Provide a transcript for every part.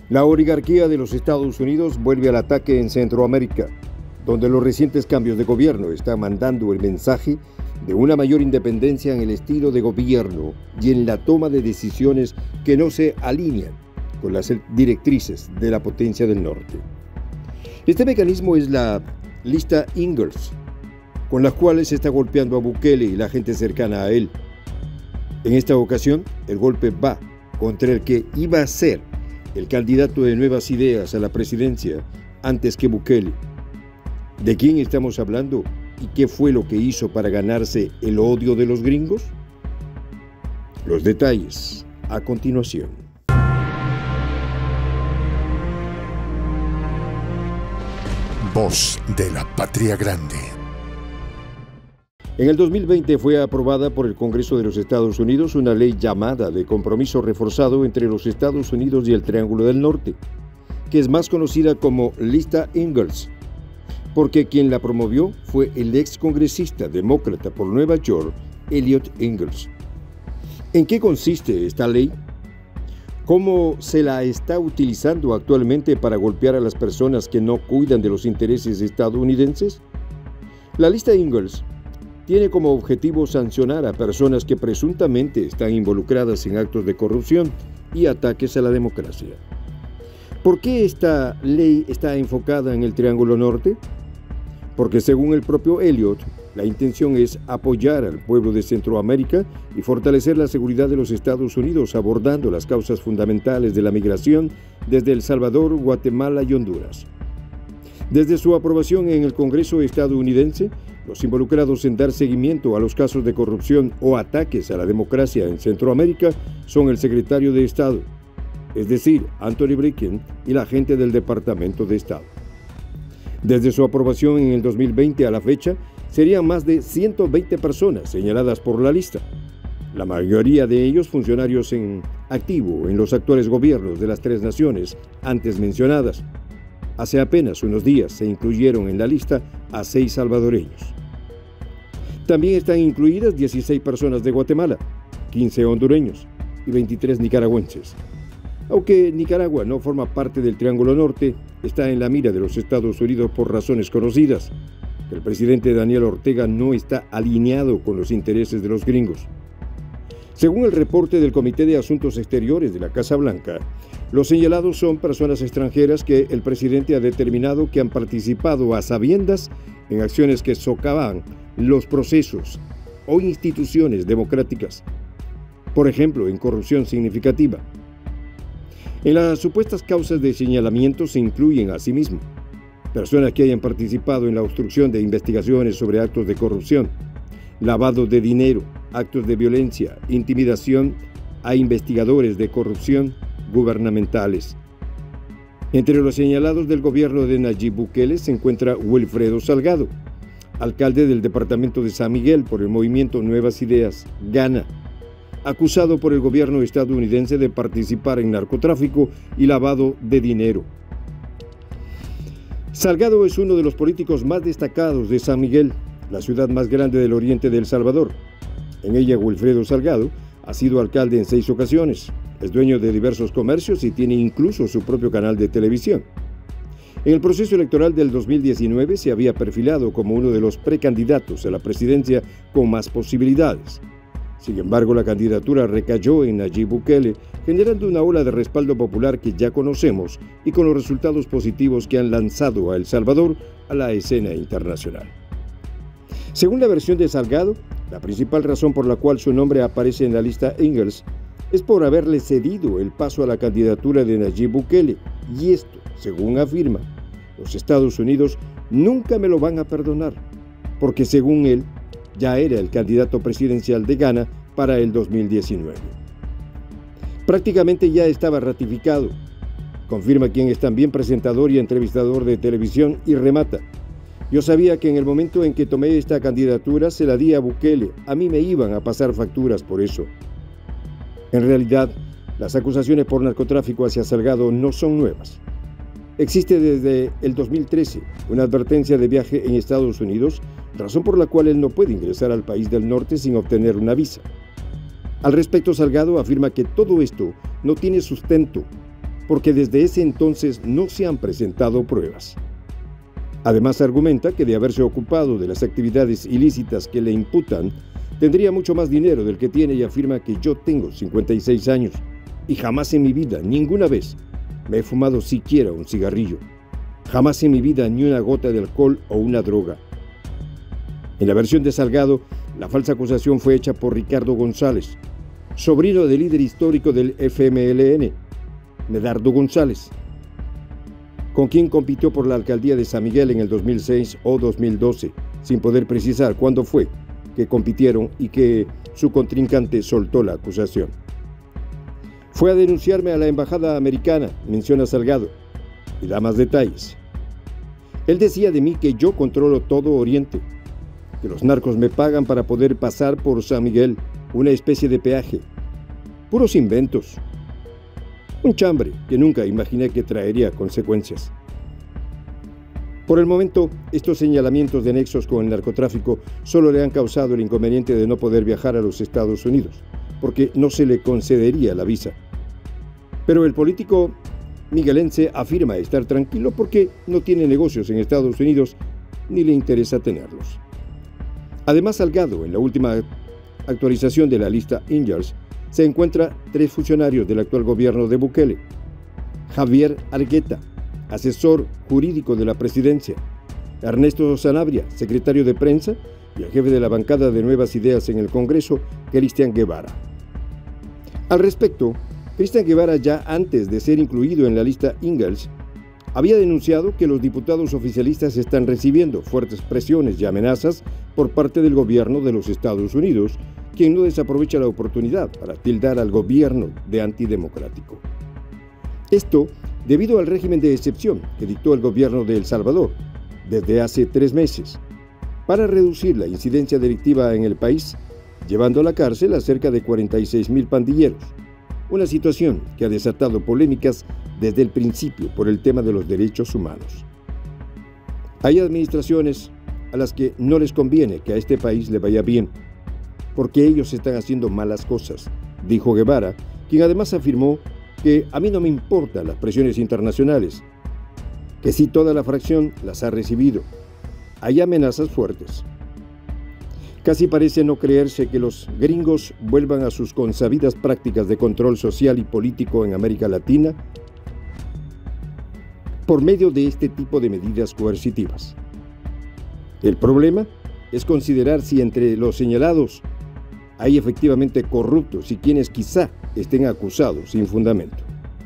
La oligarquía de los Estados Unidos vuelve al ataque en Centroamérica, donde los recientes cambios de gobierno están mandando el mensaje de una mayor independencia en el estilo de gobierno y en la toma de decisiones que no se alinean con las directrices de la potencia del norte. Este mecanismo es la lista Ingalls, con la cual se está golpeando a Bukele y la gente cercana a él. En esta ocasión, el golpe va contra el que iba a ser el candidato de Nuevas Ideas a la presidencia antes que Bukele. ¿De quién estamos hablando y qué fue lo que hizo para ganarse el odio de los gringos? Los detalles a continuación. Voz de la Patria Grande. En el 2020 fue aprobada por el Congreso de los Estados Unidos una ley llamada de compromiso reforzado entre los Estados Unidos y el Triángulo del Norte, que es más conocida como Lista Ingalls, porque quien la promovió fue el ex congresista demócrata por Nueva York, Eliot Ingalls. ¿En qué consiste esta ley? ¿Cómo se la está utilizando actualmente para golpear a las personas que no cuidan de los intereses estadounidenses? La lista Ingalls tiene como objetivo sancionar a personas que presuntamente están involucradas en actos de corrupción y ataques a la democracia. ¿Por qué esta ley está enfocada en el Triángulo Norte? Porque según el propio Eliot, la intención es apoyar al pueblo de Centroamérica y fortalecer la seguridad de los Estados Unidos abordando las causas fundamentales de la migración desde El Salvador, Guatemala y Honduras. Desde su aprobación en el Congreso estadounidense, los involucrados en dar seguimiento a los casos de corrupción o ataques a la democracia en Centroamérica son el secretario de Estado, es decir, Antony Blinken y la gente del Departamento de Estado. Desde su aprobación en el 2020 a la fecha, serían más de 120 personas señaladas por la lista, la mayoría de ellos funcionarios en activo en los actuales gobiernos de las tres naciones antes mencionadas. Hace apenas unos días se incluyeron en la lista a 6 salvadoreños. También están incluidas 16 personas de Guatemala, 15 hondureños y 23 nicaragüenses. Aunque Nicaragua no forma parte del Triángulo Norte, está en la mira de los Estados Unidos por razones conocidas. El presidente Daniel Ortega no está alineado con los intereses de los gringos. Según el reporte del Comité de Asuntos Exteriores de la Casa Blanca, los señalados son personas extranjeras que el presidente ha determinado que han participado a sabiendas en acciones que socavan los procesos o instituciones democráticas, por ejemplo, en corrupción significativa. En las supuestas causas de señalamiento se incluyen asimismo personas que hayan participado en la obstrucción de investigaciones sobre actos de corrupción, lavado de dinero, actos de violencia, intimidación a investigadores de corrupción gubernamentales. Entre los señalados del gobierno de Nayib Bukele se encuentra Wilfredo Salgado, alcalde del departamento de San Miguel por el movimiento Nuevas Ideas, Ghana, acusado por el gobierno estadounidense de participar en narcotráfico y lavado de dinero. Salgado es uno de los políticos más destacados de San Miguel, la ciudad más grande del oriente de El Salvador. En ella, Wilfredo Salgado ha sido alcalde en 6 ocasiones, es dueño de diversos comercios y tiene incluso su propio canal de televisión. En el proceso electoral del 2019 se había perfilado como uno de los precandidatos a la presidencia con más posibilidades. Sin embargo, la candidatura recayó en Nayib Bukele, generando una ola de respaldo popular que ya conocemos y con los resultados positivos que han lanzado a El Salvador a la escena internacional. Según la versión de Salgado, la principal razón por la cual su nombre aparece en la lista Ingalls es por haberle cedido el paso a la candidatura de Nayib Bukele, y esto, según afirma, los Estados Unidos nunca me lo van a perdonar, porque según él, ya era el candidato presidencial de Ghana para el 2019. Prácticamente ya estaba ratificado, confirma quien es también presentador y entrevistador de televisión y remata. Yo sabía que en el momento en que tomé esta candidatura se la di a Bukele, a mí me iban a pasar facturas por eso. En realidad, las acusaciones por narcotráfico hacia Salgado no son nuevas. Existe desde el 2013 una advertencia de viaje en Estados Unidos, razón por la cual él no puede ingresar al país del norte sin obtener una visa. Al respecto, Salgado afirma que todo esto no tiene sustento, porque desde ese entonces no se han presentado pruebas. Además argumenta que de haberse ocupado de las actividades ilícitas que le imputan, tendría mucho más dinero del que tiene y afirma que yo tengo 56 años y jamás en mi vida, ninguna vez, me he fumado siquiera un cigarrillo. Jamás en mi vida ni una gota de alcohol o una droga. En la versión de Salgado, la falsa acusación fue hecha por Ricardo González, sobrino del líder histórico del FMLN, Medardo González, con quien compitió por la alcaldía de San Miguel en el 2006 o 2012, sin poder precisar cuándo fue que compitieron y que su contrincante soltó la acusación. Fue a denunciarme a la embajada americana, menciona Salgado, y da más detalles. Él decía de mí que yo controlo todo Oriente, que los narcos me pagan para poder pasar por San Miguel, una especie de peaje. Puros inventos. Un chambre que nunca imaginé que traería consecuencias. Por el momento, estos señalamientos de nexos con el narcotráfico solo le han causado el inconveniente de no poder viajar a los Estados Unidos, porque no se le concedería la visa. Pero el político miguelense afirma estar tranquilo porque no tiene negocios en Estados Unidos ni le interesa tenerlos. Además, Salgado, en la última actualización de la lista Ingalls, se encuentra 3 funcionarios del actual gobierno de Bukele: Javier Argueta, asesor jurídico de la presidencia; Ernesto Sanabria, secretario de prensa; y el jefe de la bancada de Nuevas Ideas en el Congreso, Cristian Guevara. Al respecto, Cristian Guevara, ya antes de ser incluido en la lista Ingalls, había denunciado que los diputados oficialistas están recibiendo fuertes presiones y amenazas por parte del gobierno de los Estados Unidos, quien no desaprovecha la oportunidad para tildar al gobierno de antidemocrático. Esto debido al régimen de excepción que dictó el gobierno de El Salvador desde hace 3 meses para reducir la incidencia delictiva en el país, llevando a la cárcel a cerca de 46,000 pandilleros, una situación que ha desatado polémicas desde el principio por el tema de los derechos humanos. Hay administraciones a las que no les conviene que a este país le vaya bien, porque ellos están haciendo malas cosas, dijo Guevara, quien además afirmó que a mí no me importan las presiones internacionales, que sí toda la fracción las ha recibido. Hay amenazas fuertes. Casi parece no creerse que los gringos vuelvan a sus consabidas prácticas de control social y político en América Latina por medio de este tipo de medidas coercitivas. El problema es considerar si entre los señalados hay efectivamente corruptos y quienes quizá estén acusados sin fundamento.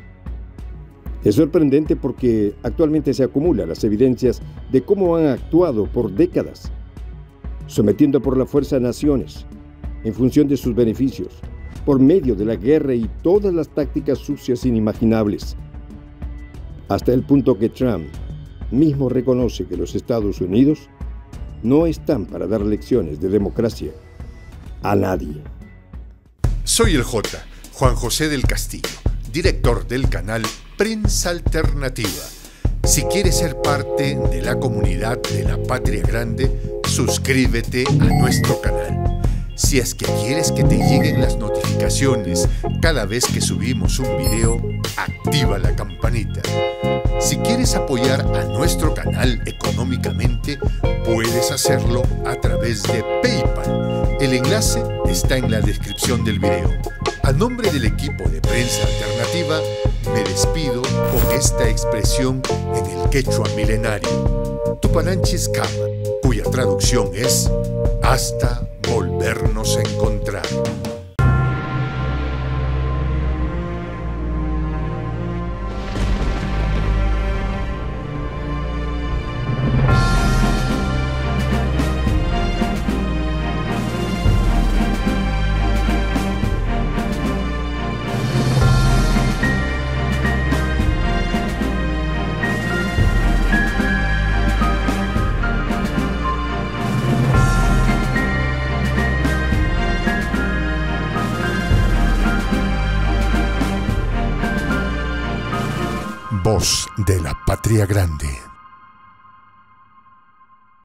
Es sorprendente porque actualmente se acumulan las evidencias de cómo han actuado por décadas, sometiendo por la fuerza a naciones, en función de sus beneficios, por medio de la guerra y todas las tácticas sucias inimaginables, hasta el punto que Trump mismo reconoce que los Estados Unidos no están para dar lecciones de democracia a nadie. Soy el J, Juan José del Castillo, director del canal Prensa Alternativa. Si quieres ser parte de la comunidad de la Patria Grande, suscríbete a nuestro canal. Si es que quieres que te lleguen las notificaciones cada vez que subimos un video, activa la campanita. Si quieres apoyar a nuestro canal económicamente, puedes hacerlo a través de PayPal. El enlace está en la descripción del video. A nombre del equipo de Prensa Alternativa, me despido con esta expresión en el quechua milenario, Tupananchis Kama, cuya traducción es hasta volvernos a encontrar. Voz de la Patria Grande.